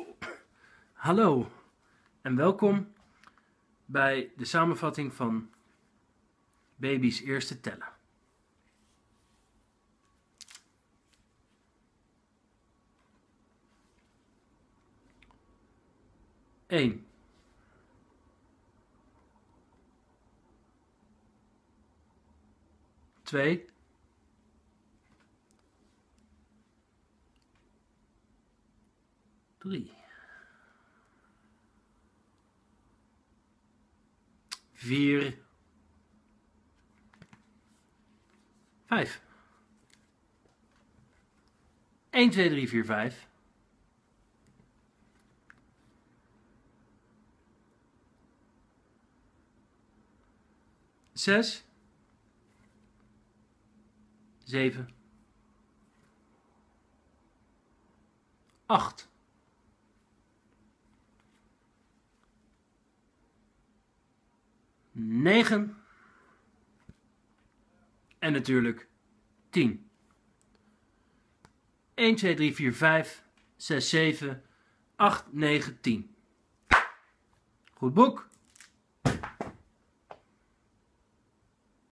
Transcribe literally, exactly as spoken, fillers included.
Hallo en welkom bij de samenvatting van baby's eerste tellen. één. twee. drie. vier. vijf. een, twee, drie, vier, vijf. zes. zeven. acht. negen. En natuurlijk tien. een, twee, drie, vier, vijf, zes, zeven, acht, negen, tien. Goed boek.